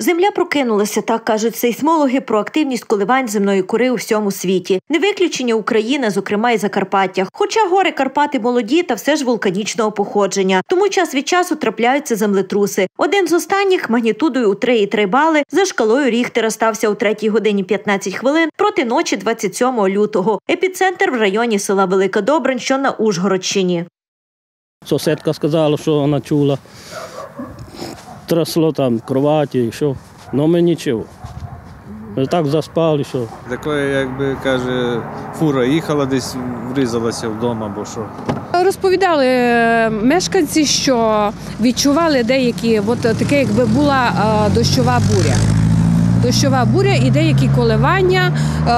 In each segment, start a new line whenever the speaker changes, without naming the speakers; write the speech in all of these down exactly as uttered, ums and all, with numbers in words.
Земля прокинулася, так кажуть сейсмологи, про активність коливань земної кори у всьому світі. Не виключення Україна, зокрема і Закарпаття. Хоча гори Карпати молоді та все ж вулканічного походження. Тому час від часу трапляються землетруси. Один з останніх магнітудою у три і три бали за шкалою Ріхтера стався у третій годині п'ятнадцять хвилин проти ночі двадцять сьомого лютого. Епіцентр в районі села Велика Добрань, що на Ужгородщині.
Сусідка сказала, що вона чула. Трясло там кроваті, що, але ми нічого. Ми так заспали, що.
Таке, якби, каже, фура їхала десь, врізалася вдома, або що.
Розповідали мешканці, що відчували деякі, от таке, якби була дощова буря. Дощова буря і деякі коливання.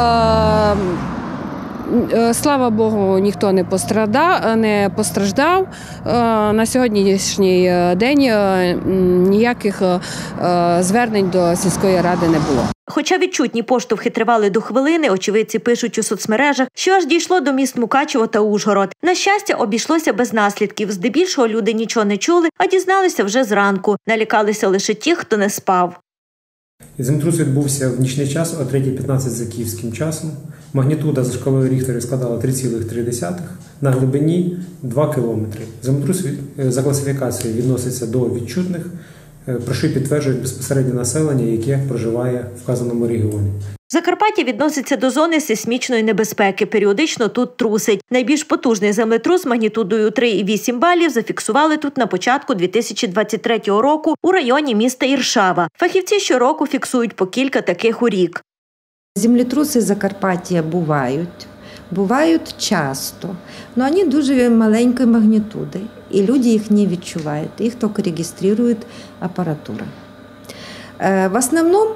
Слава Богу, ніхто не постраждав, не постраждав. На сьогоднішній день ніяких звернень до сільської ради не було.
Хоча відчутні поштовхи тривали до хвилини, очевидці пишуть у соцмережах, що аж дійшло до міст Мукачево та Ужгород. На щастя, обійшлося без наслідків. Здебільшого люди нічого не чули, а дізналися вже зранку. Налякалися лише ті, хто не спав.
Землетрус відбувся в нічний час о третій п'ятнадцять за київським часом. Магнітуда за шкалою Ріхтера складала три цілих три десятих, на глибині два кілометри. Землетрус за класифікацією відноситься до відчутних, про що підтверджують безпосередньо населення, яке проживає в вказаному регіоні.
Закарпаття відноситься до зони сейсмічної небезпеки. Періодично тут трусить. Найбільш потужний землетрус магнітудою три і вісім балів зафіксували тут на початку дві тисячі двадцять третього року у районі міста Іршава. Фахівці щороку фіксують по кілька таких у рік.
Землетруси Закарпаття бувають, бувають часто, але вони дуже маленької магнітуди, і люди їх не відчувають, їх тільки реєструє апаратура. В основному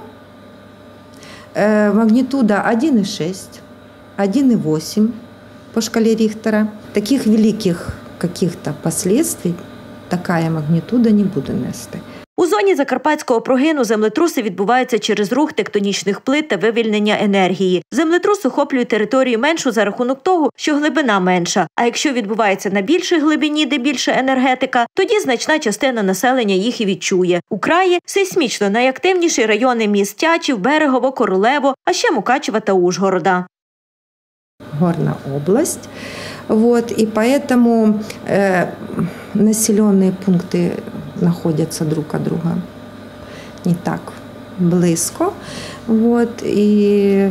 магнитуда один и шесть, один и восемь по шкале Рихтера. Таких великих каких-то последствий такая магнитуда не буде нести.
У зоні закарпатського прогину землетруси відбуваються через рух тектонічних плит та вивільнення енергії. Землетрус охоплює територію меншу за рахунок того, що глибина менша. А якщо відбувається на більшій глибині, де більша енергетика, тоді значна частина населення їх і відчує. У краї сейсмічно найактивніші райони міст Тячів, Берегово, Королево, а ще Мукачева та Ужгорода.
Горна область. Вот, и поэтому э, населенные пункты находятся друг от друга не так близко. Вот, и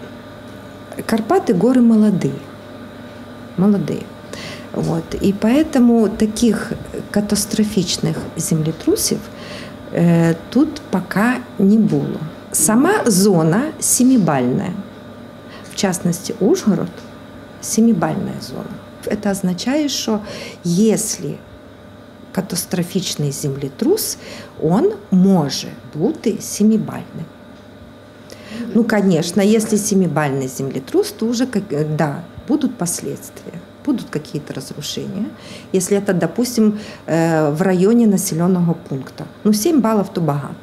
Карпаты горы молодые. молодые. Вот, и поэтому таких катастрофичных землетрусов э, тут пока не было. Сама зона семибальная. В частности, Ужгород – семибальная зона. Это означает, что если катастрофичный землетрус, он может быть семибальным. Ну, конечно, если семибальный землетрус, то уже, да, будут последствия, будут какие-то разрушения. Если это, допустим, в районе населенного пункта. Ну, семь баллов то багато.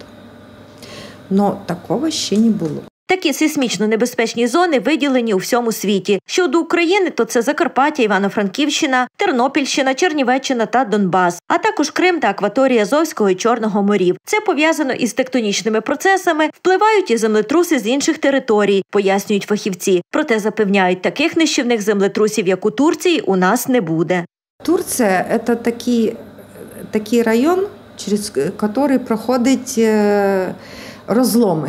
Но такого ще не було.
Такі сейсмічно небезпечні зони виділені у всьому світі. Щодо України, то це Закарпаття, Івано-Франківщина, Тернопільщина, Чернівеччина та Донбас, а також Крим та акваторія Азовського і Чорного морів. Це пов'язано із тектонічними процесами, впливають і землетруси з інших територій, пояснюють фахівці. Проте запевняють, таких нищівних землетрусів, як у Турції, у нас не буде.
Турція – це такий, такий район, через який проходять розломи.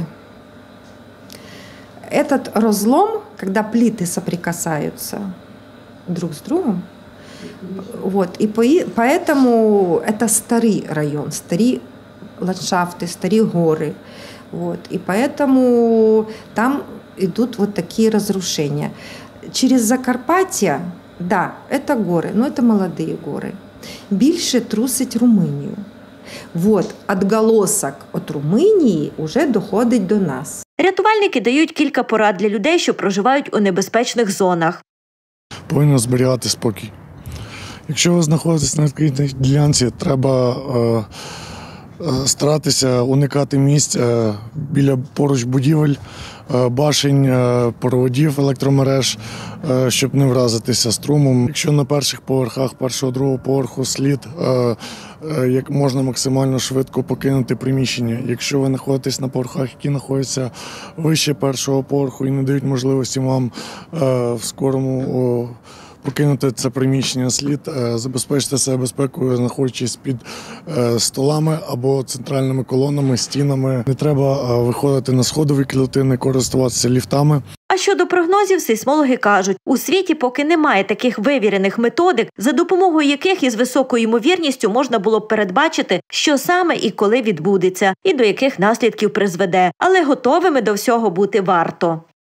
Этот разлом, когда плиты соприкасаются друг с другом, вот, и поэтому это старый район, старые ландшафты, старые горы, вот, и поэтому там идут вот такие разрушения. Через Закарпаття, да, это горы, но это молодые горы. Більше трусить Румунію. Вот, отголосок від Румунії вже доходить до нас.
Рятувальники дають кілька порад для людей, що проживають у небезпечних зонах.
Повинно зберігати спокій. Якщо ви знаходитесь на відкритій ділянці, треба е, старатися уникати місць е, біля поруч будівель, е, башень, е, проводів електромереж, е, щоб не вразитися струмом. Якщо на перших поверхах першого, другого поверху слід, е, е, як можна максимально швидко покинути приміщення. Якщо ви знаходитесь на поверхах, які знаходяться вище першого поверху і не дають можливості вам е, в скорому о, покинути це приміщення, слід забезпечити себе безпекою, знаходячись під столами або центральними колонами, стінами. Не треба виходити на сходові клітини, користуватися ліфтами.
А щодо прогнозів, сейсмологи кажуть, у світі поки немає таких вивірених методик, за допомогою яких із високою ймовірністю можна було б передбачити, що саме і коли відбудеться, і до яких наслідків призведе. Але готовими до всього бути варто.